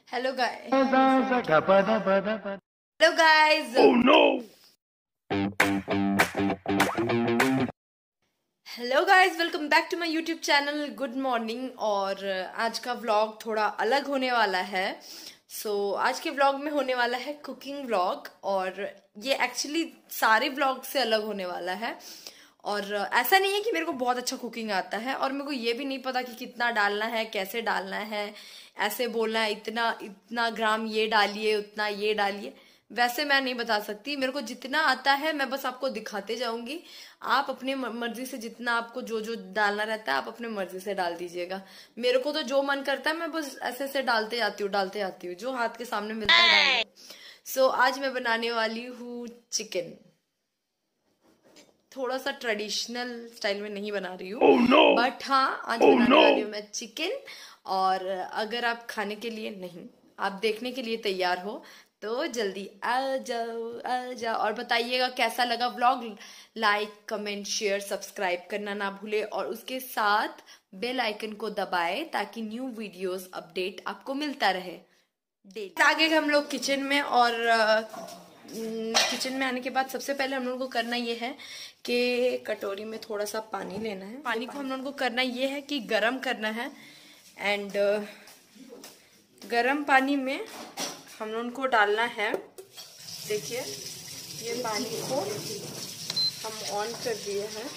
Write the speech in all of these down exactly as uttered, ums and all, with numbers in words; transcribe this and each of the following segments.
Hello guys. Hello guys. Oh no! Hello guys, welcome back to my YouTube channel. Good morning. और आज का vlog थोड़ा अलग होने वाला है। सो so, आज के व्लॉग में होने वाला है कुकिंग व्लॉग, और ये एक्चुअली सारे व्लॉग से अलग होने वाला है। और ऐसा नहीं है कि मेरे को बहुत अच्छा कुकिंग आता है, और मेरे को ये भी नहीं पता कि कितना डालना है, कैसे डालना है, ऐसे बोलना है इतना इतना ग्राम ये डालिए, उतना ये डालिए। वैसे मैं नहीं बता सकती। मेरे को जितना आता है मैं बस आपको दिखाते जाऊंगी। आप अपने मर्जी से जितना आपको जो जो डालना रहता है आप अपने मर्जी से डाल दीजिएगा। मेरे को तो जो मन करता है मैं बस ऐसे ऐसे डालते जाती हूँ डालते जाती हूँ जो हाथ के सामने मिलता है डाल। सो so, आज मैं बनाने वाली हूँ चिकन। थोड़ा सा ट्रेडिशनल स्टाइल में नहीं बना रही हूँ, Oh no! बट हाँ आज Oh बनाने no! वाली हूँ मैं चिकन। और अगर आप खाने के लिए नहीं, आप देखने के लिए तैयार हो तो जल्दी आ जाओ आ जाओ और बताइएगा कैसा लगा vlog. Like comment share subscribe करना ना भूले, और उसके साथ बेल आइकन को दबाए ताकि न्यू वीडियोस अपडेट आपको मिलता रहे डेली। आगे हम लोग किचन में, और किचन में आने के बाद सबसे पहले हम लोगों को करना ये है कि कटोरी में थोड़ा सा पानी लेना है। पानी को हम लोगों को करना ये है कि गरम करना है। एंड गरम पानी में हम लोगों को डालना है, देखिए ये पानी को हम ऑन कर दिए हैं,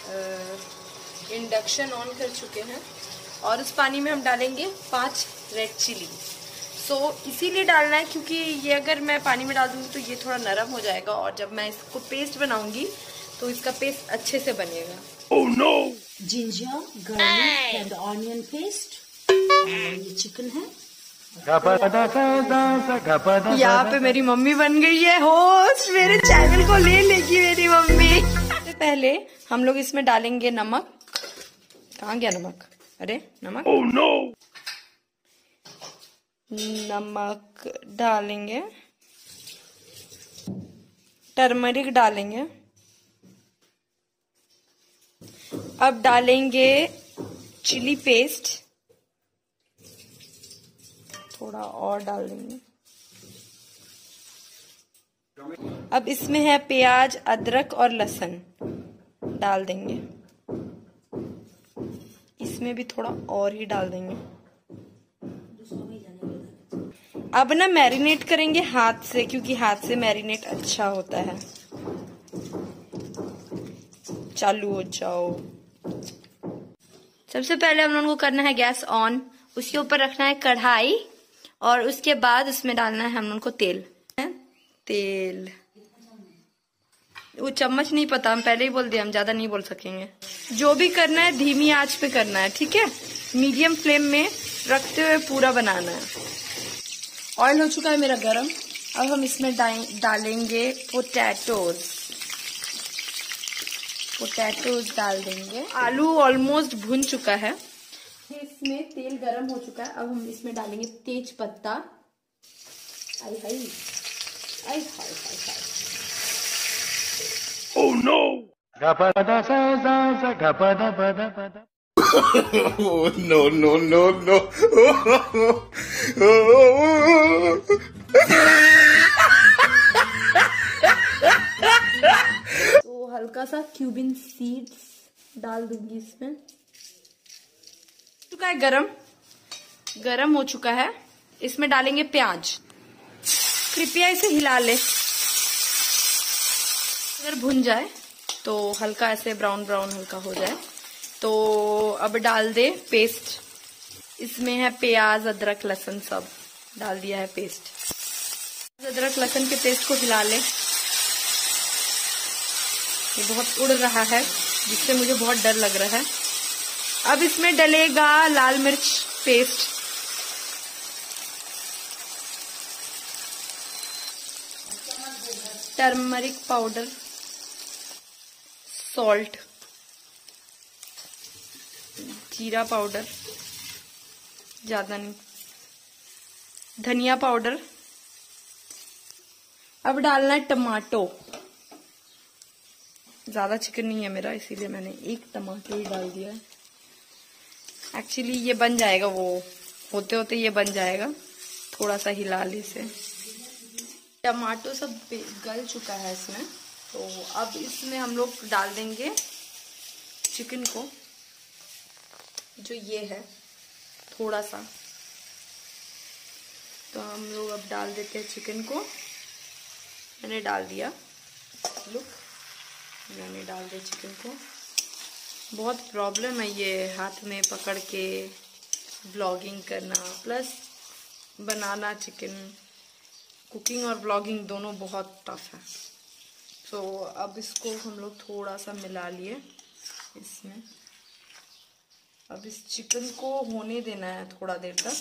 इंडक्शन ऑन कर चुके हैं। और उस पानी में हम डालेंगे पांच रेड चिली। सो so, इसीलिए डालना है क्योंकि ये अगर मैं पानी में डाल दूंगी तो ये थोड़ा नरम हो जाएगा, और जब मैं इसको पेस्ट बनाऊंगी तो इसका पेस्ट अच्छे से बनेगा। Oh no! Ginger garlic and onion paste. ये चिकन है। यहाँ पे मेरी मम्मी बन गई है होस्ट। मेरे चैनल को ले लेगी मेरी मम्मी। सबसे पहले हम लोग इसमें डालेंगे नमक। कहाँ गया नमक? अरे नमक। Oh no! नमक डालेंगे, टर्मरिक डालेंगे। अब डालेंगे चिली पेस्ट, थोड़ा और डाल देंगे। अब इसमें है प्याज अदरक और लहसुन डाल देंगे। इसमें भी थोड़ा और ही डाल देंगे। अब ना मैरिनेट करेंगे हाथ से, क्योंकि हाथ से मैरिनेट अच्छा होता है। चालू हो जाओ। सबसे पहले हम लोगों को करना है गैस ऑन, उसके ऊपर रखना है कढ़ाई, और उसके बाद उसमें डालना है हम लोगों को तेल। तेल वो चम्मच नहीं पता, हम पहले ही बोल दिया, हम ज्यादा नहीं बोल सकेंगे। जो भी करना है धीमी आंच पे करना है, ठीक है? मीडियम फ्लेम में रखते हुए पूरा बनाना है। ऑयल हो चुका है मेरा गरम। अब हम इसमें डालेंगे पोटैटोज। पोटैटोज डाल देंगे। आलू ऑलमोस्ट भुन चुका है। इसमें तेल गरम हो चुका है। अब हम इसमें डालेंगे तेज पत्ता। आई हाय आई हाय हाय हाय। Oh no! Oh no no no no! तो हल्का सा क्यूबिन सीड्स डाल दूंगी इसमें। चुका है गरम, गरम हो चुका है। इसमें डालेंगे प्याज। कृपया इसे हिला ले। अगर भुन जाए तो हल्का ऐसे ब्राउन ब्राउन हल्का हो जाए तो अब डाल दे पेस्ट। इसमें है प्याज अदरक लहसुन, सब डाल दिया है पेस्ट। अदरक लहसुन के पेस्ट को हिला ले। ये बहुत उड़ रहा है जिससे मुझे बहुत डर लग रहा है। अब इसमें डलेगा लाल मिर्च पेस्ट, टर्मरिक पाउडर, सॉल्ट, जीरा पाउडर ज्यादा नहीं, धनिया पाउडर। अब डालना है टमाटो। ज्यादा चिकन नहीं है मेरा, इसीलिए मैंने एक टमाटर ही डाल दिया है। एक्चुअली ये बन जाएगा, वो होते होते ये बन जाएगा। थोड़ा सा हिला ले इसे। टमाटो सब गल चुका है इसमें, तो अब इसमें हम लोग डाल देंगे चिकन को, जो ये है थोड़ा सा। तो हम लोग अब डाल देते हैं चिकन को। मैंने डाल दिया, लुक मैंने डाल दिया चिकन को। बहुत प्रॉब्लम है ये हाथ में पकड़ के ब्लॉगिंग करना प्लस बनाना। चिकन कुकिंग और ब्लॉगिंग दोनों बहुत टफ है। तो अब इसको हम लोग थोड़ा सा मिला लिए इसमें। अब इस चिकन को होने देना है थोड़ा देर तक।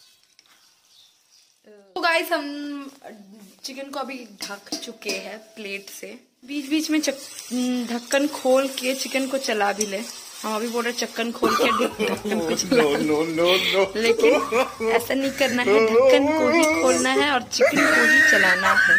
तो गाइस हम चिकन को अभी ढक चुके हैं प्लेट से। बीच बीच में ढक्कन खोल के चिकन को चला भी ले। हम अभी बोल रहे ढक्कन खोल के ढक्कन को चला no, no, no, no. लेकिन ऐसा नहीं करना है, ढक्कन को ही खोलना है और चिकन को ही चलाना है।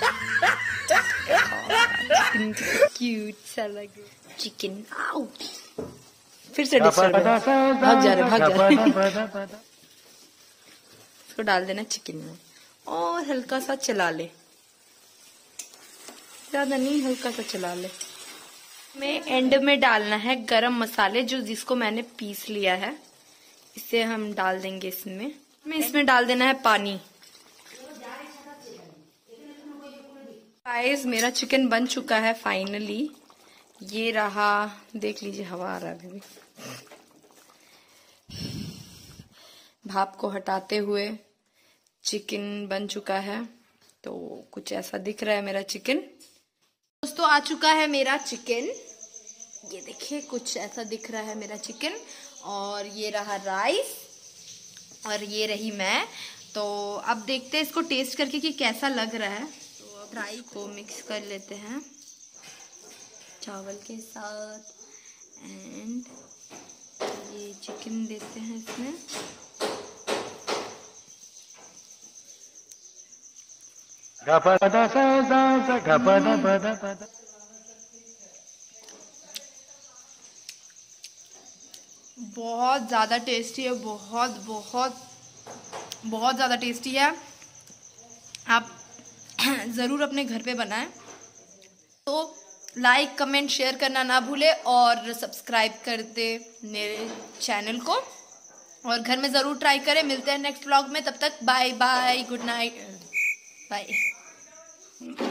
चिकन क्यूट सा लगे चिकन। आओ फिर से डिस्टर्ब भाग जा रहे भाग जा रहे। इसको डाल देना चिकन में और हल्का सा चला ले, ज्यादा नहीं हल्का सा चला ले। में एंड में डालना है गरम मसाले, जो जिसको मैंने पीस लिया है, इसे हम डाल देंगे इसमें। में इसमें डाल देना है पानी। गाइस मेरा चिकन बन चुका है फाइनली। ये रहा, देख लीजिए हवा आ रहा है अभी भी। भाप को हटाते हुए चिकन बन चुका है। तो कुछ ऐसा दिख रहा है मेरा चिकन। दोस्तों आ चुका है मेरा चिकन, ये देखिए कुछ ऐसा दिख रहा है मेरा चिकन। और ये रहा राइस और ये रही मैं। तो अब देखते हैं इसको टेस्ट करके कि कैसा लग रहा है। तो अब राइस को मिक्स कर लेते हैं चावल के साथ एंड ये चिकन देते हैं इसमें। बहुत ज़्यादा टेस्टी है, बहुत बहुत बहुत ज़्यादा टेस्टी है। आप ज़रूर अपने घर पे बनाएं। तो लाइक कमेंट शेयर करना ना भूले और सब्सक्राइब कर दे मेरे चैनल को और घर में ज़रूर ट्राई करें। मिलते हैं नेक्स्ट व्लॉग में, तब तक bye bye, good night, bye.